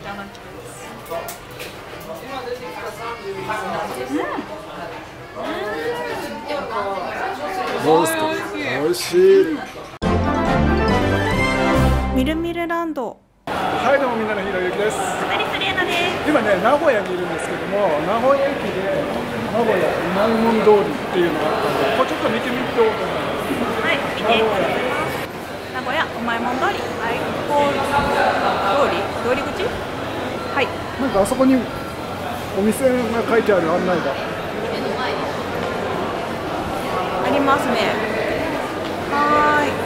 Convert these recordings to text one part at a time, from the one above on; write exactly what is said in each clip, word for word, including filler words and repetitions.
ゃなきゃ。 どうですか？美味しい。 みるみるランド。 はい、どうもみんなのひろゆきです。 アリスレーナです。 今ね、名古屋にいるんですけども、名古屋駅で名古屋うまいもん通りっていうのがあったので、これちょっと見てみておこうと思います。 はい、見ていきます。名古屋うまいもん通り、はい、通り、通り口。はい。 なんかあそこにお店が書いてある案内がありますね。はーい。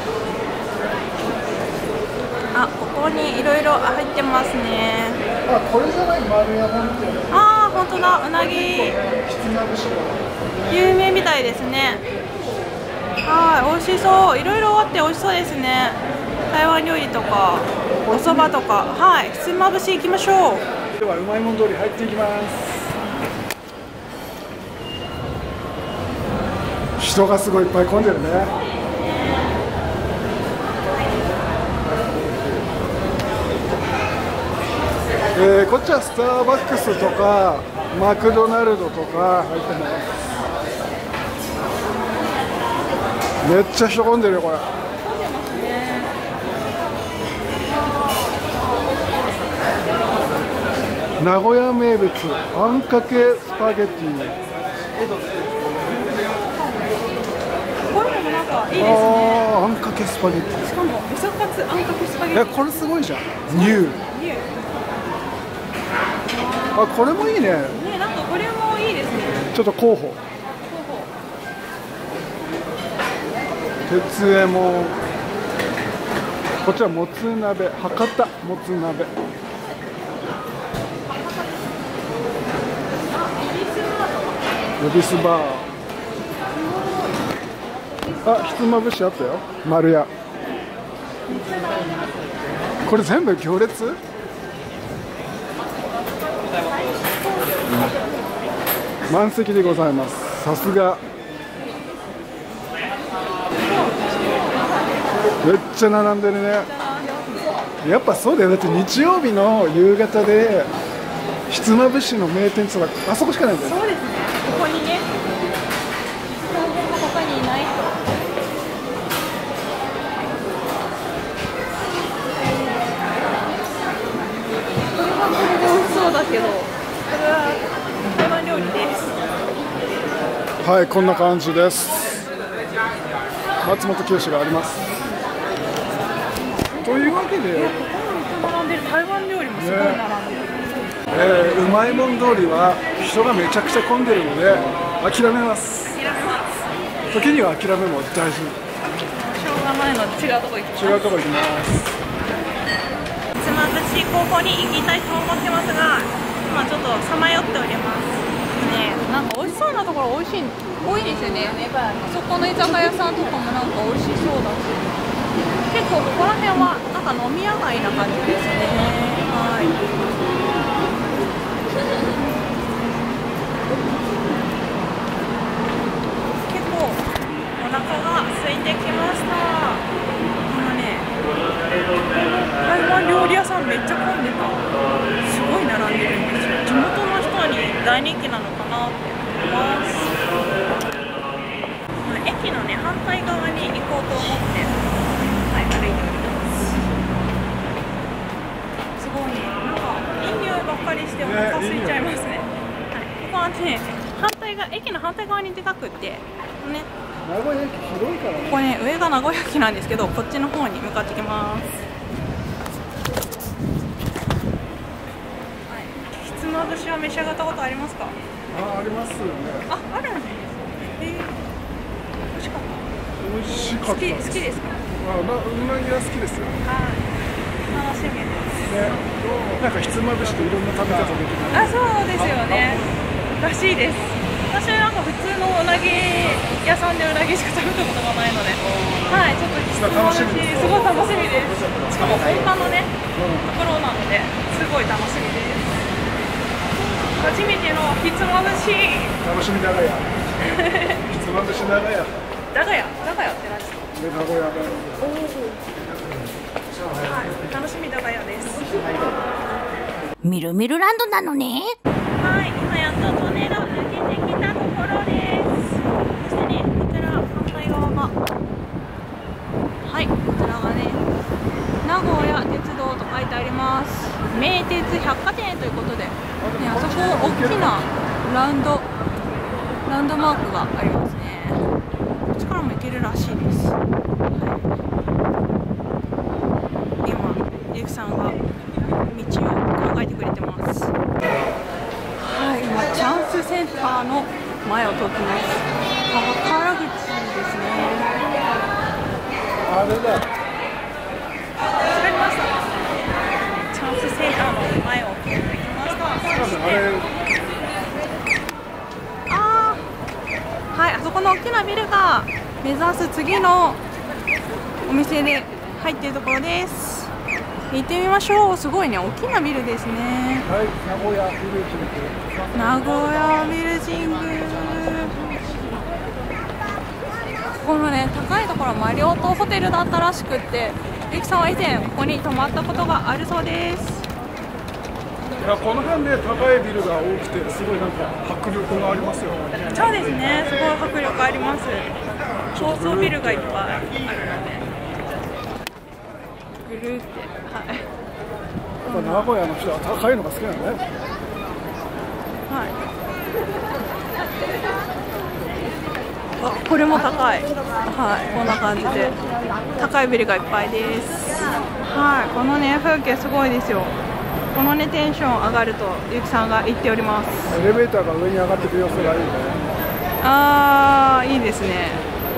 あ、ここにいろいろ入ってますね。 あ、これじゃない丸屋本店。 ああ、本当だ、うなぎ。 ひつまぶし。 有名みたいですね。はい、美味しそう。いろいろあって美味しそうですね。台湾料理とか、お蕎麦とか、はい、ひつまぶし行きましょう。 ではうまいもん通り入っていきます。人がすごいいっぱい混んでるね。えー、こっちはスターバックスとかマクドナルドとか入ってます。めっちゃ人混んでるよこれ。名古屋名物あんかけスパゲティ。 こういうのもなんかいいですね。 ああ、あんかけスパゲティ。 しかも味噌カツあんかけスパゲティ。 え、これすごいじゃん。ニュー。 ニュー。 あ、これもいいね。 ね、なんかこれもいいですね。 ちょっと候補。鉄右衛門。こっちはもつ鍋、博多もつ鍋。恵比寿バー。あ、ひつまぶしあったよ。丸屋。これ全部行列？うん、満席でございます。さすが。めっちゃ並んでるね。やっぱそうだよ。だって日曜日の夕方でひつまぶしの名店ってあそこしかないんだよ。 そうですね。ここにね。他にいないと。これはこれで美味しそうだけど、これは台湾料理です。 はい、こんな感じです。松本清があります。というわけで、 ここも並んでる。台湾料理もすごい並んでる。 えー、うまいもん通りは人がめちゃくちゃ混んでるので諦めます。 諦めます。 時には諦めも大事。 しょうがないので違うとこ行きます。 違うとこ行きます。 ひつまぶし高校に行きたいと思ってますが、今ちょっとさまよっておりますね。なんか美味しそうなところ美味しい多いですよね。あそこの居酒屋さんとかもなんか美味しそうだし、結構ここら辺はなんか飲み屋街な感じですね。はい。結構お腹が空いてきました。今ね、台湾料理屋さんめっちゃ混んでた。すごい並んでるんですよ。地元の人に大人気なのかなって思います。駅のね、反対側に行こうと思って、はい、歩いております。すごいね、なんかいい匂いばっかりしてお腹空いちゃいますね。はい、ここはね、反対が駅の反対側に出たくってね。 名古屋駅広いからね。 ここね、上が名古屋駅なんですけど、こっちの方に向かってきます。はい、ひつまぶしは召し上がったことありますか？ あ、ありますよね。 あ、あるんですね。えー、美味しかった。 美味しかった。 好き、好きですか？ あ、まあ、うなぎは好きですよ。 はい。楽しみです。 ね、なんかひつまぶしっていろんな食べ方できる。 あ、そうですよね。らしいです。私なんか普通のうなぎ屋さんでうなぎしか食べたことがないので、はい、ちょっとひつまぶしすごい楽しみです。しかも本場のね、ところなのですごい楽しみです。初めてのひつまぶし。 楽しみだがや。ひつまぶしだがや。 だがや、だがやって何ですか？ で、名古屋弁。 おお。はい、楽しみだがやです。 みるみるランドなのね。 はい、今やっとトンネルを抜けてきたところです。そしてね、こちら反対側が、はい、こちらがね、名古屋鉄道と書いてあります。名鉄百貨店ということで、ね、あそこ大きなランドランドマークがありますね。こっちからも行けるらしいです。はい、今、ゆきさんが道を考えてくれてます。はい、今チャンスセンターの前を通ってます。宝口ですね。 あれだ。 わかりました。チャンスセンターの前を通ってきました。そしてあれ。 あー、はい、あそこの大きなビルが目指す次のお店で入っているところです。行ってみましょう。すごいね、大きなビルですね。 はい、名古屋ビルジング。 名古屋ビルジング。このね、高いところマリオットホテルだったらしくって、ゆきさんは以前ここに泊まったことがあるそうです。 いや、この辺で高いビルが多くて、すごいなんか迫力がありますよ。 そうですね、すごい迫力あります。高層ビルがいっぱいあるので。ぐるって、はい。 やっぱ名古屋の人は高いのが好きなんだね。 はい。あ、これも高い。はい、こんな感じで高いビルがいっぱいです。はい、このね風景すごいですよ。このねテンション上がるとゆきさんが言っております。 エレベーターが上に上がっていく様子がいいね。 あー、いいですね。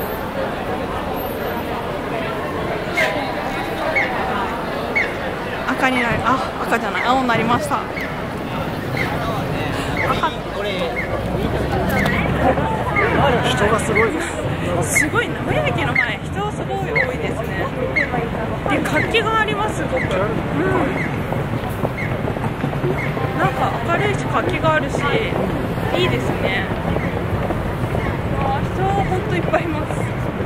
赤になり、あ、赤じゃない、青になりました。赤。 人がすごいです。 すごい、名古屋駅の前、人すごい多いですね。で、活気があります、すごく。うん。なんか明るいし、活気があるし、いいですね。あ、人は本当いっぱいいます。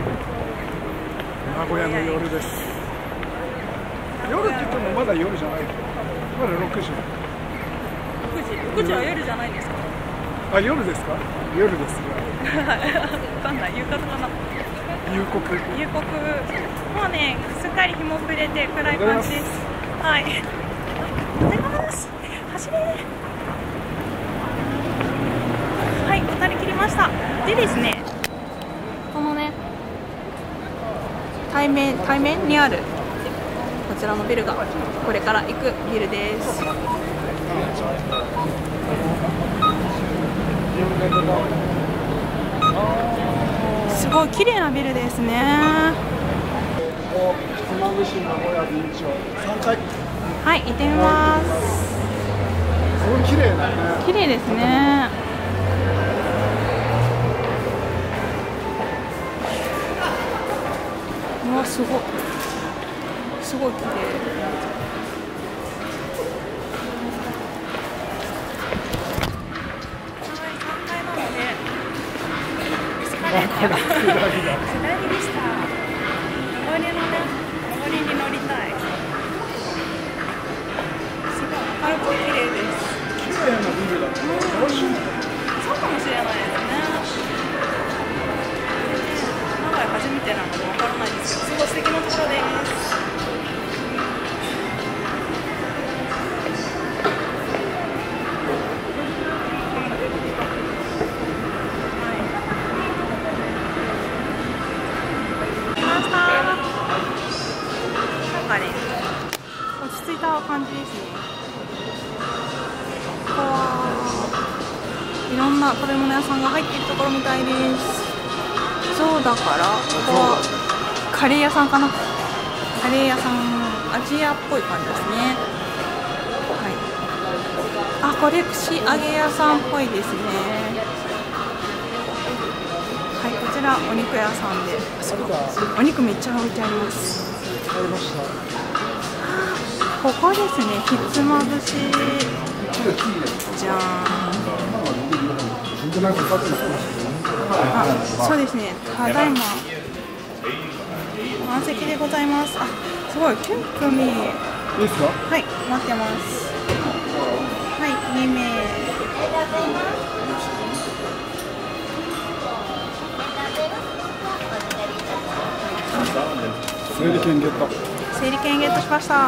名古屋の夜です。夜って言ってもまだ夜じゃない。まだろくじ。 ろくじ、ろくじは夜じゃないですか。 あ、夜ですか。夜です。 わかんない、夕方かな。 夕刻。 夕刻。もうね、すっかり日も暮れて暗い感じです。はい。おはようございます。走れ。はい、渡り切りました。でですね、このね、対面対面にあるこちらのビルがこれから行くビルです。すごい綺麗なビルですね。 浜口名古屋ビーチをさんかい。 はい、行ってみます。 すごい綺麗だね。 綺麗ですね。うわ、すごい。すごい綺麗。下りでした。上りのね、上りに乗りたい。すごい明るく綺麗です。 綺麗なビルだね。 そうかもしれないですね。名古屋初めてなのでわからないですけど、すごい素敵なところです。落ち着いた感じですね。ここはいろんな食べ物屋さんが入っているところみたいです。そうだからここはカレー屋さんかな。カレー屋さん、アジアっぽい感じですね。はい。あ、これ串揚げ屋さんっぽいですね。はい、こちらお肉屋さんで、すごいお肉めっちゃ置いてあります。 ありました。 ここですね、ひつまぶし。じゃーん。あ、そうですね、ただいま満席でございます。あ、すごい、きゅう組。いいですか。 はい、待ってます。 にめい。 整理券ゲット。 整理券ゲットしました。は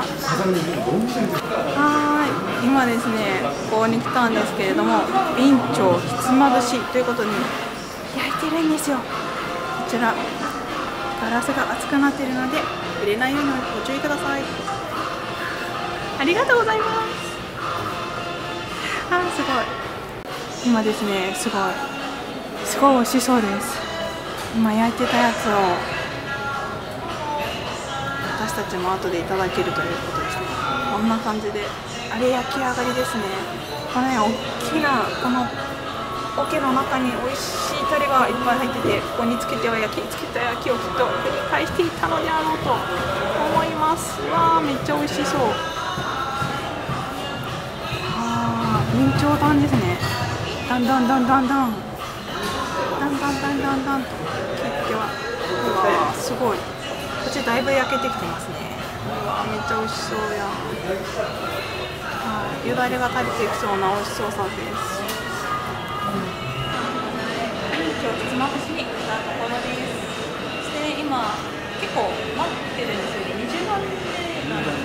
ーい、今ですね、ここに来たんですけれども、備長ひつまぶしということに焼いてるんですよ。こちらガラスが熱くなっているので触れないようにご注意ください。ありがとうございます。あー、すごい。今ですね、すごいすごい美味しそうです。今焼いてたやつを私たちも後でいただけるということですね。こんな感じであれ焼き上がりですね。このね、大きなこの桶の中に美味しいタレがいっぱい入ってて、ここにつけては焼き、つけた焼きをきっと繰り返していたのであろうと思います。わー、めっちゃ美味しそう。あー、備長炭ですね。だんだんだんだんだんだんだんだんだんだんと切っては、うわー、すごい。こっちだいぶ焼けてきてますね。うわー、めっちゃ美味しそうやん。はい、よだれが垂れていきそうな美味しそうさです。今日ひつまぶしに来たところです。そして今結構待ってるんですよね。にじゅうまんめなんです。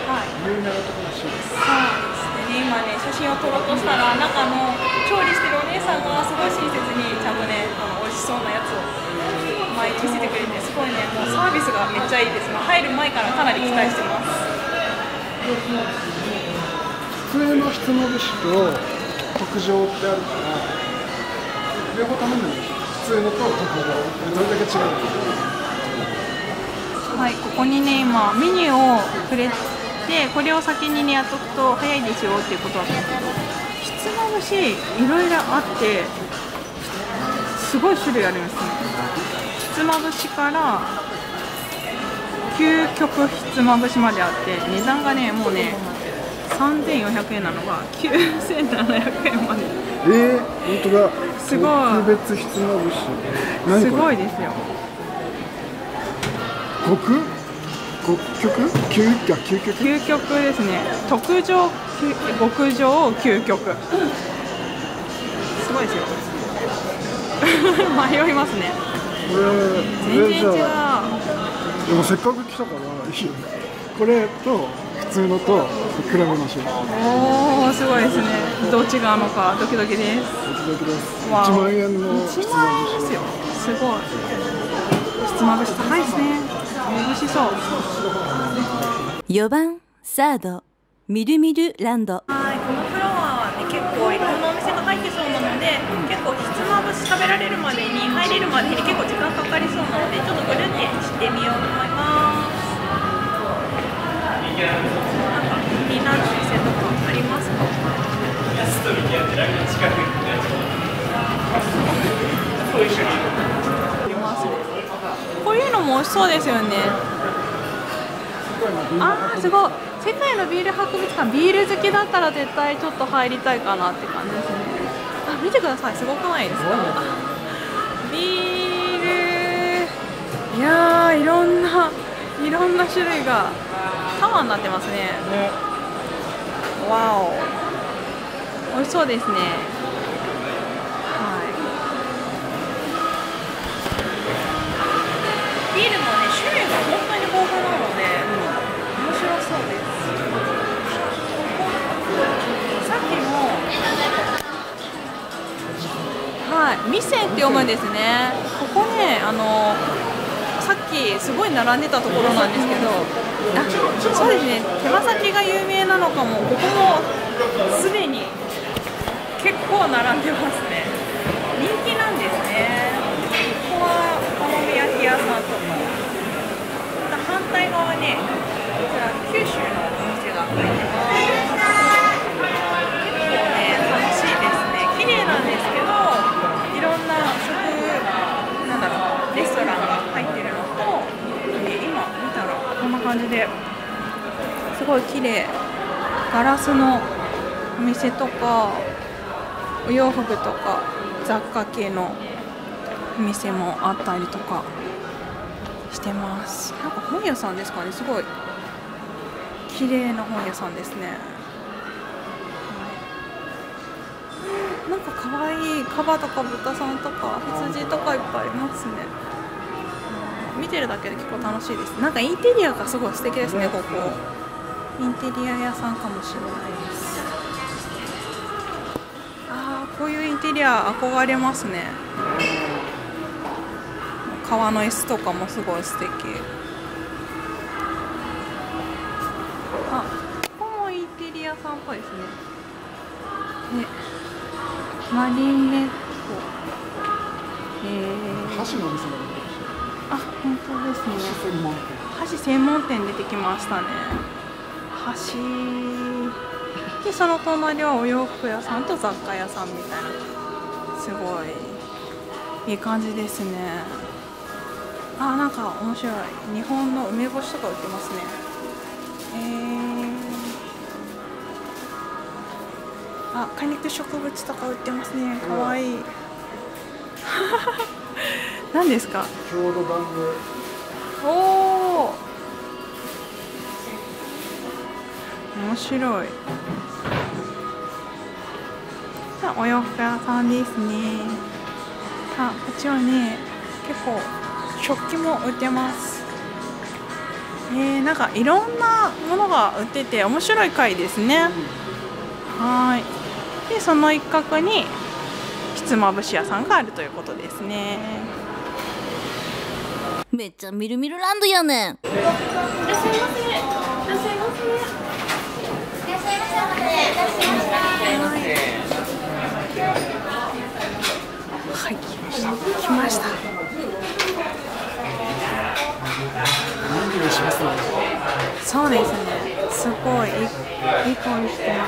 はい。 有名なところらしいです。 そうですね。今ね、写真を撮ろうとしたら中の調理してるお姉さんがすごい親切にちゃんとね、この美味しそうなやつを前に見せてくれて、すごいね、もうサービスがめっちゃいいです。もう入る前からかなり期待してます。 普通のひつまぶしと特上ってあるから両方頼んでるでしょ。普通のと特上どれだけ違うの？ はい、ここにね、今メニューをくれて、これを先にねやっとくと早いですよっていうことだったんですけど、ひつまぶしいろいろあってすごい種類ありますね。ひつまぶしから究極ひつまぶしまであって、値段がねもうねさんぜんよんひゃくえんなのがきゅうせんななひゃくえんまで。 えー、本当だ。 すごい。 特別ひつまぶし。何これ？ すごいですよ。 極？極極？究極？究極？ 究極ですね。特上、極上、究極。すごいですよ。迷いますね。 これ全然違う。 でもせっかく来たからいいよね。これと普通のと比べましょう。 おお、すごいですね。どう違うのかドキドキです。 ドキドキです。 わいちまんえんのいちまんえんですよ。すごい。ひつまぶし高いですね。美味しそう。 よばんサードみるみるランド。 はい、このフロアはね、結構いろんなお店が入ってそうなので、結構ひつまぶし食べられるまでに入れるまでに結構時間かかりそうなので、ちょっとぐるってしてみようと思います。なんか気になるお店とかありますか？こういうのも美味しそうですよね。あー、すごい。世界のビール博物館、ビール好きだったら絶対ちょっと入りたいかなって感じですね。あ、見てください、すごくないですか？ビール、いやー、いろんないろんな種類がタワーになってますね。わお、美味しそうですね。ビールもね、種類が本当に豊富なので、面白そうです。さっきも、はい、店って読むんですね。ここね、あのさっきすごい並んでたところなんですけど、あ、そうですね、手羽先が有名なのかも。ここもすでに結構並んでますね。人気なんですね。ここはお好み焼き屋さんとか、反対側ね、こちら九州のお店が入ってます。結構ね、楽しいですね。綺麗なんですけど、いろんな食、なんだろう、レストランが入ってるのと、ね、今見たらこんな感じですごい綺麗。ガラスのお店とか、お洋服とか雑貨系のお店もあったりとかしてます。なんか本屋さんですかね。すごい綺麗な本屋さんですね。 構かわいいカバとか豚さんとか羊とかいっぱいいますね。見てるだけで結構楽しいです。なんかインテリアがすごい素敵ですね。ここインテリア屋さんかもしれないです。ああ、こういうインテリア憧れますね。革の椅子とかもすごい素敵。あ、ここもインテリアさんっぽいですね。ね、マリネット、えー、 箸のお店が出てきあ、本当ですね。 た。箸専門店。 箸専門店出てきましたね。箸で、その隣はお洋服屋さんと雑貨屋さんみたいな、すごいいい感じですね。あ、なんか面白い。日本の梅干しとか売ってますね。えー、あ、多肉植物とか売ってますね。かわいい。何ですか？ 郷土玩具。 おお、面白い。あ、お洋服屋さんですね。あ、こっちはね、結構食器も売ってます。えー、なんかいろんなものが売ってて面白い回ですね。はい。で、その一角にひつまぶし屋さんがあるということですね。 めっちゃみるみるランドやねん。 いらっしゃいませ。いらっしゃいませ。いらっしゃいませ。お待たせいたしました。はい、来ました。来ました。そうですね。すごいいい、いい香りしてます。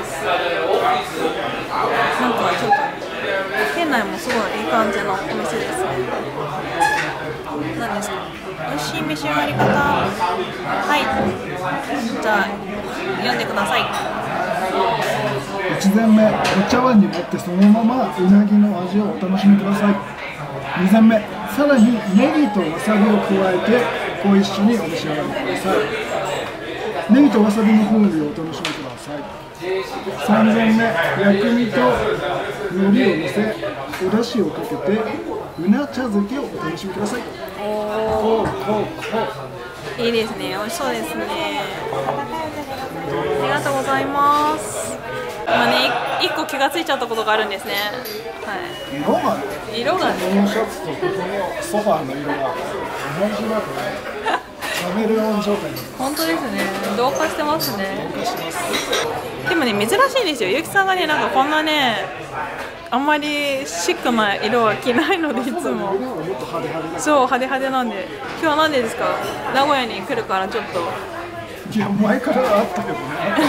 なんかちょっと店内もすごいいい感じのお店ですね。何ですか？美味しい召し上がり方。はい。じゃあ読んでください。 いち膳目、お茶碗に盛ってそのままうなぎの味をお楽しみください。に膳目、さらにネギとわさびを加えてご一緒にお召し上がりください。ネギとわさびの風味をお楽しみください。さん膳目、薬味と海苔をのせ、お出汁をかけてうな茶漬けをお楽しみください。 おこうこうこー、いいですね。美味しそうですね。ありがとうございます。今ね、一個気がついちゃったことがあるんですね。はう。色がね、 い。色がこね。 のシャツとこのソファーの色が同じだとね、カメレオン状態に本当ですね。同化してますね。 同化します。 でもね、珍しいんですよ。ゆきさんがね、なんかこんなね、あんまりシックな色は着ないので、いつも。 色はもっと派手派手だ。 そう、派手派手なんで。今日はなんでですか？名古屋に来るからちょっと。 いや、前からあったけどね。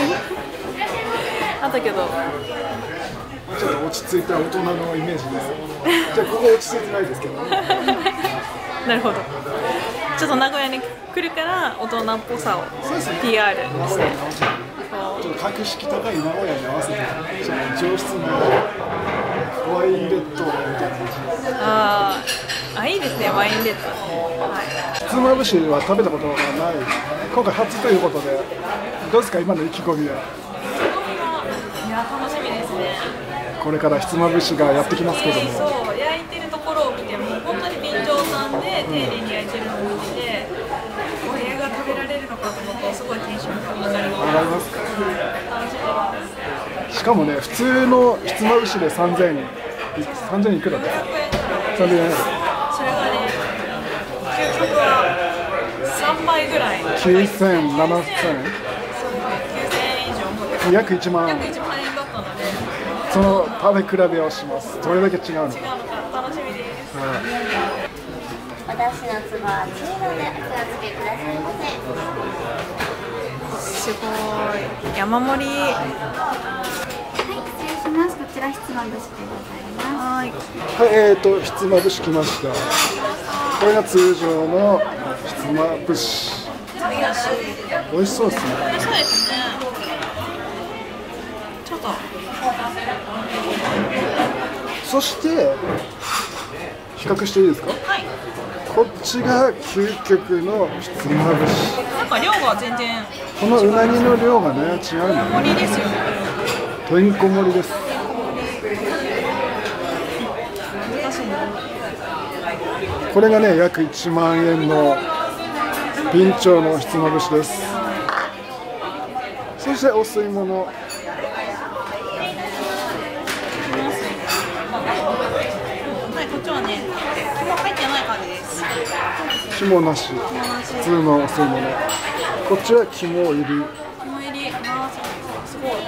あったけど。 ちょっと落ち着いた大人のイメージです。じゃあここ落ち着いてないですけど、ね。 なるほど。ちょっと名古屋に来るから大人っぽさを ピーアール して。 ちょっと格式高い名古屋に合わせて、ちょっと上質なワインレッドみたいな感じ。 あーあ、いいですね、ワインレッド。はい。 ひつまぶしは食べたことがない。今回初ということで、どうですか今の意気込みは。 いや、楽しみですね。 これからひつまぶしがやってきますけども。 そう、焼いてるところを見ても本当に備長さんで丁寧に焼いてるのを見て、これが食べられるのかと思うとすごいテンションが上がります。 上がりますか。 楽しみです。 しかもね、普通のひつまぶしでさんぜんえん、さんぜんえんいくらだった？さんぜんえん。 それがね、究極はさんばいぐらい。 きゅうせん、ななせん。 きゅうせんえん以上も約いちまん。 約いちまん円だったので、 その食べ比べをします。どれだけ違うのか。 違うのか楽しみです。 お出汁の粒は熱いのでお気をつけくださいませ。 すごい山盛り。 はい、失礼します。こちらひつまぶしでございます。 はい。 はい、えーと、ひつまぶし来ました。これが通常のひつまぶし。美味しそうですね。 美味しそうですね。ちょっと。 そして比較していいですか？ はい。 こっちが究極のひつまぶし。 なんか量が全然このうなぎの量がね違うんだね。 盛りですよね。 てんこ盛りです。 これがね約いちまんえんの備長のひつまぶしです。そしてお吸い物、 はい、こっちはね肝入ってない感じです。 肝なし、普通のお吸い物。こっちは肝入り。 肝入り、あー、すごい。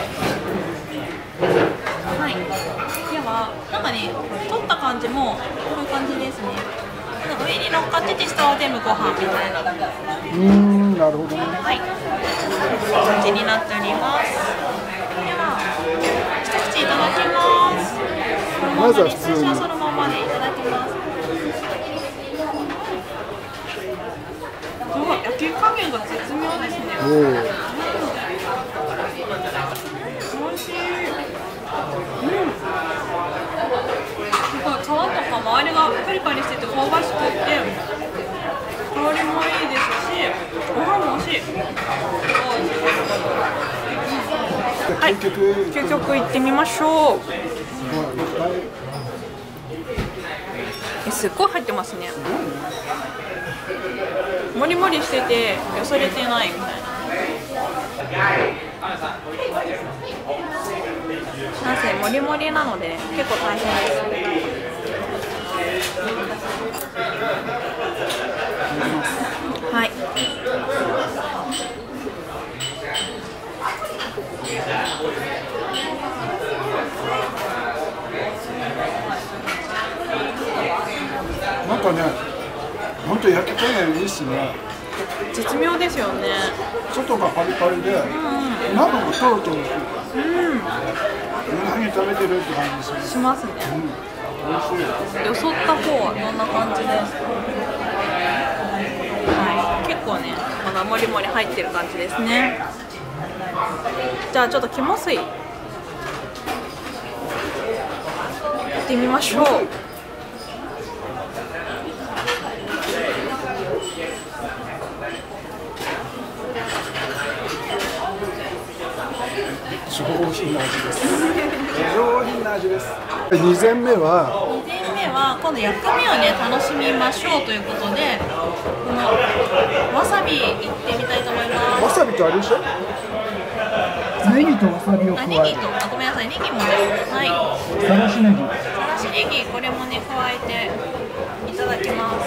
はい。では、なんかね、取った感じもこういう感じですね。上に乗っかってて下は全部ご飯みたいな。 うーん、なるほどね。 はい。感じになっております。では、一口いただきます。 まずは普通に。 最初はそのままでいただきます。すごい、焼き加減が絶妙ですね。 おお。 美味しい。うん。すごい皮とか周りがカリカリしてて香ばしくて、香りもいいですし、ご飯も美味しい。はい、 究極究極いってみましょう。え、すっごい入ってますね。もりもりしててよそれてないみたいな。なんせもりもりなので結構大変です。はい。 なんかね、本当焼き加減いいっすね。 絶妙ですよね。 外がパリパリで、中もトロトロしてる。うん。うなぎ食べてるって感じですね。 しますね。 うん、美味しい。 よそった方はどんな感じですか。はい、結構ね、まだもりもり入ってる感じですね。じゃあちょっと肝水いってみましょう。 上品な味です。上品な味です。にぜんめはにぜんめは今度薬味をね楽しみましょうということで、このわさびいってみたいと思います。 わさびとあれでしょ。ネギとわさびを加えて。 あ、ネギと、あ、ごめんなさい、ネギもね、はい。 さらしネギ。 さらしネギ、これもね加えていただきます。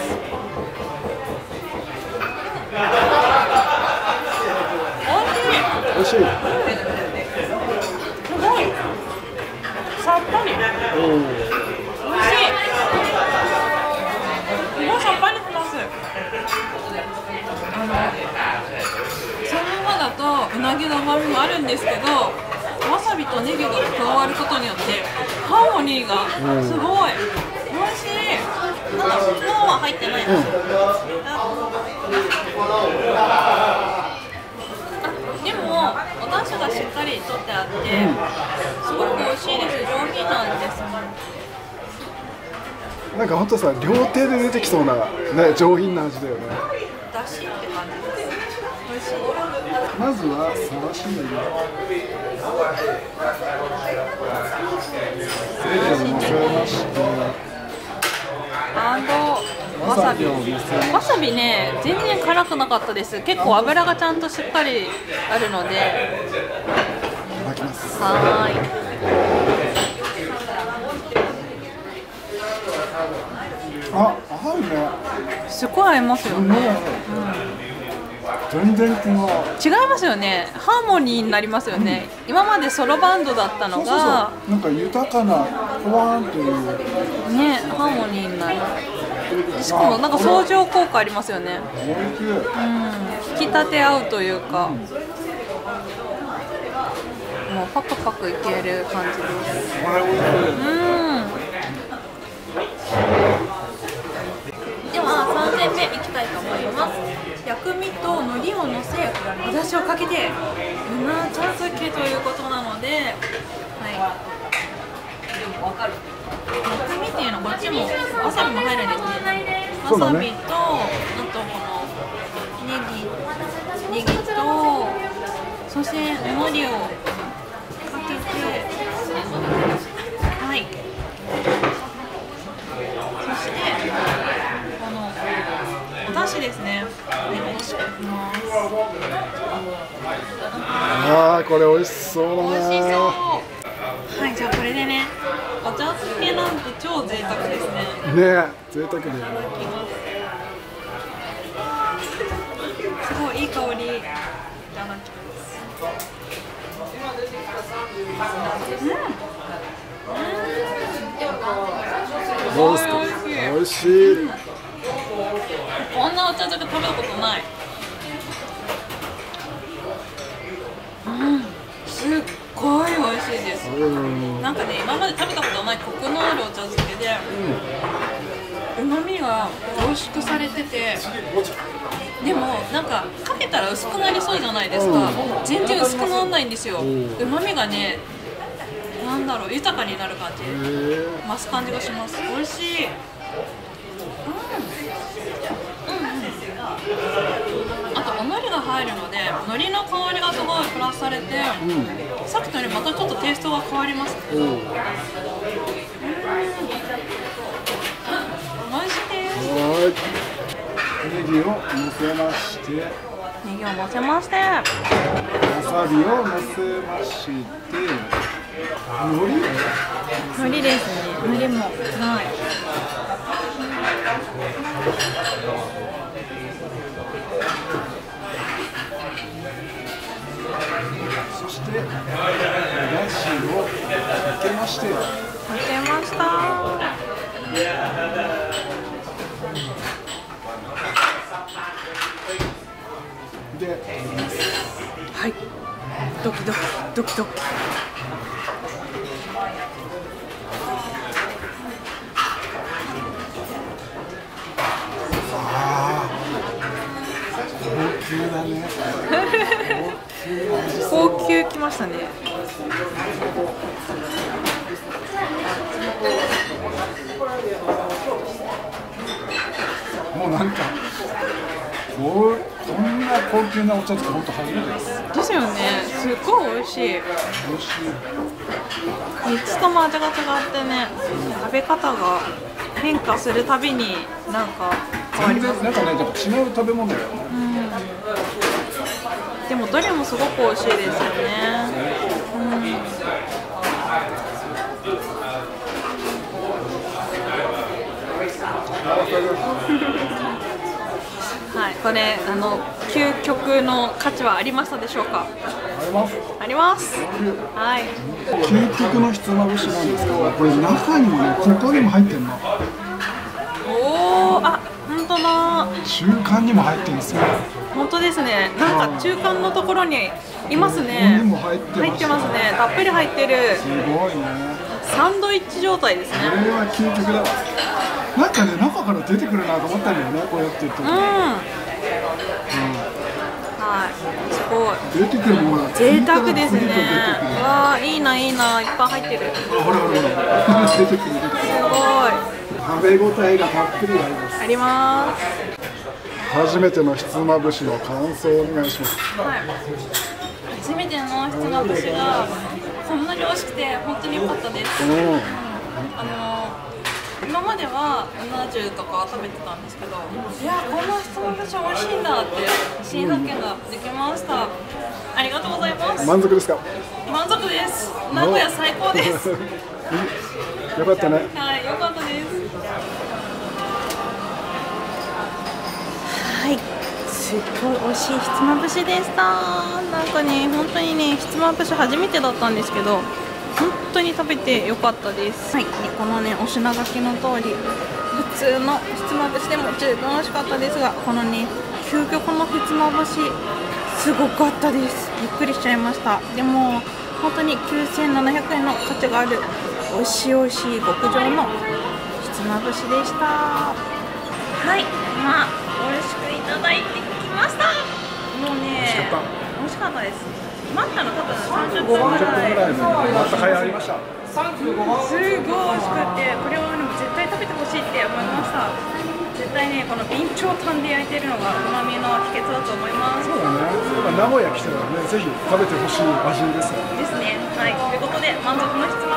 美味しい。 すごいさっぱり。 おお。 美味しい。すごいさっぱりします。あのそのままだとうなぎの旨味もあるんですけど、わさびとネギが加わることによってハーモニーがすごい美味しい。ただ脳は入ってないです。でもお出汁がしっかりとってあって、すごく美味しいです。上品な味です。 なんか本当さ、料亭で出てきそうなね、上品な味だよね。 だしって感じです。美味しい。 まずはさらしネギ。乗せまして。 アンドわさび。わさびね、全然辛くなかったです。結構油がちゃんとしっかりあるので。 いただきます。 はーい。 あ、合うね。 すごい合いますよね。 うん、全然違う。 違いますよね。ハーモニーになりますよね。うん、今までソロバンドだったのが、そうそうそう、なんか豊かなポワーンというね、ハーモニーになる。しかもなんか相乗効果ありますよね。 うん、 引き立て合うというか、うん、もうパクパクいける感じです。うん。ではさんぜんめいきたいと思います。薬味と海苔をのせ、お出汁をかけてうな茶漬けということなので、はい。薬味っていうのはこっちもわさびも入るんですね。わさびと、あとこのネギ、ネギと、そして海苔をかけて、はい。そしてこれ美味しそうだな。 美味しそう。はい、じゃあこれでね、お茶漬けなんて超贅沢ですね。 ねえ、贅沢だよね。 すごいいい香り。いただきます。 どうですか？ 美味しい。 美味しい。 こんなお茶漬け食べたことない。うん、すっごい美味しいです。なんかね、今まで食べたことないコクのあるお茶漬けで、うまみが凝縮されてて、でもなんかかけたら薄くなりそうじゃないですか。全然薄くならないんですよ。うまみがね、なんだろう、豊かになる感じ、増す感じがします。美味しい。あとお海苔が入るので、海苔の香りがすごいプラスされて、うん、さっきとよりまたちょっとテイストが変わりますね。うん、美味しいです。 はい。ネギを乗せまして、 ネギを乗せまして、 わさびを乗せまして、海苔？ 海苔ですね。海苔もはい。 そしてだしをかけまして、かけました。 で、 はい。ドキドキドキドキ。 高級だね。 高級きましたね。 もうなんかこうこんな高級なお茶漬け本当初めてです。 ですよね。すっごい美味しい。 美味しい。 みっつとも味が違ってね、食べ方が変化するたびになんか変わります。 なんかね、違う食べ物だよね。 うん。でもどれもすごく美味しいですよね。うん。はい、これあの究極の価値はありましたでしょうか？ あります。 あります。はい。 究極のひつまぶしなんですけど、これ中にもね、他にも入ってるの。 おお、あ、本当だ。 中間にも入ってるんですよ。 本当ですね。なんか中間のところにいますね。 ここにも入ってます。 入ってますね。たっぷり入ってる。 すごいね。 サンドイッチ状態ですね。 これは究極だ。なんかね、中から出てくるなと思ったんだよね、こうやって言うと。うん。うん、 はい、すごい。 出てくるものが贅沢ですね。わあ、いいな、いいな、いっぱい入ってる。 ほらほらほら。出てくる、出てくる。 すごい。 食べ応えがたっぷりあります。 あります。 初めてのひつまぶしの感想をお願いします。 はい。初めてのひつまぶしがこんなに美味しくて本当に良かったです。うん、あの今まではうな重とか食べてたんですけど、いやこんなひつまぶし美味しいんだって新発見ができました。ありがとうございます。 満足ですか？ 満足です。名古屋最高です。 よかったね。 はい、よかったです。はい、すっごい美味しいひつまぶしでした。なんかね、本当にね、ひつまぶし初めてだったんですけど、本当に食べてよかったです。はい、でこのね、お品書きの通り、普通のひつまぶしでも十分美味しかったですが、このね、究極のひつまぶし、すごかったです。びっくりしちゃいました。でも、本当にきゅうせんななひゃくえんの価値がある、美味しい美味しい極上のひつまぶしでした。はい、まあ、美味しくいただいてきました。もうね、美味しかったです。待ったの多分さんじゅっぷんぐらい。 また買いありました。 すごい美味しくて、これはでも絶対食べてほしいって思いました。絶対ね、この備長炭で焼いてるのがうまみの秘訣だと思います。 そうだね。名古屋来たらね、ぜひ食べてほしい味ですよね。 ですね。はい。ということで満足のひつ